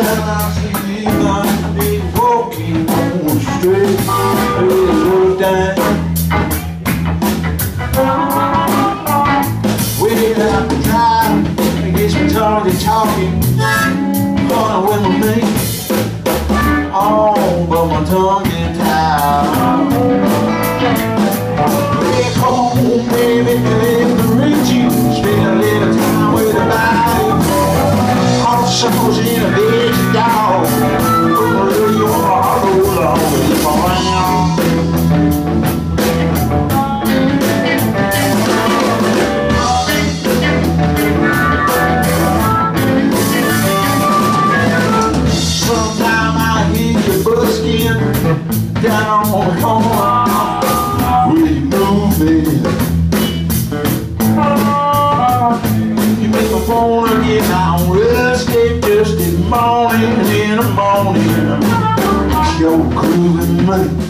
I see my big walking on the street, little down. Well, I can try and get some tongue talking, gonna win with me. Oh, but my tongue is tied. Back home, baby, let me reach you. Spend a little time with the body. All the souls in a big dog. Put your heart roll on with the around. Sometime I hear you busking down on the corner where you moving. You make me wanna get down rusty just in the morning, in the morning. You're grooving me.